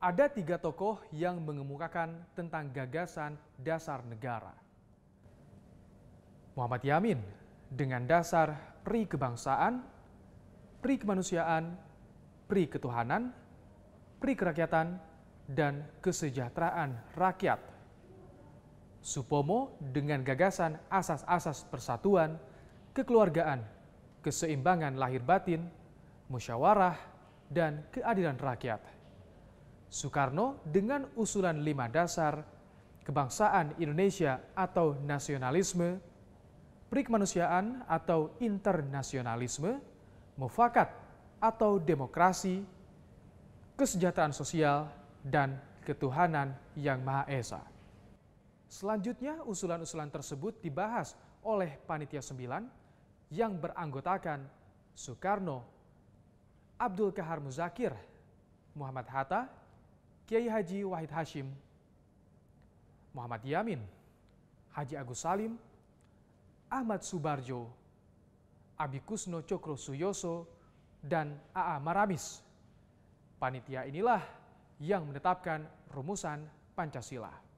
Ada tiga tokoh yang mengemukakan tentang gagasan dasar negara. Muhammad Yamin dengan dasar pri kebangsaan, pri kemanusiaan, pri ketuhanan, pri kerakyatan, dan kesejahteraan rakyat. Supomo dengan gagasan asas-asas persatuan, kekeluargaan, keseimbangan lahir batin, musyawarah, dan keadilan rakyat. Soekarno dengan usulan 5 dasar, kebangsaan Indonesia atau nasionalisme, pri kemanusiaan atau internasionalisme, mufakat atau demokrasi, kesejahteraan sosial, dan ketuhanan yang Maha Esa. Selanjutnya, usulan-usulan tersebut dibahas oleh Panitia 9 yang beranggotakan Soekarno, Abdul Kahar Muzakir, Muhammad Hatta, Kiai Haji Wahid Hashim, Muhammad Yamin, Haji Agus Salim, Ahmad Subarjo, Abi Kusno Cokro Suyoso, dan A.A. Maramis. Panitia inilah yang menetapkan rumusan Pancasila.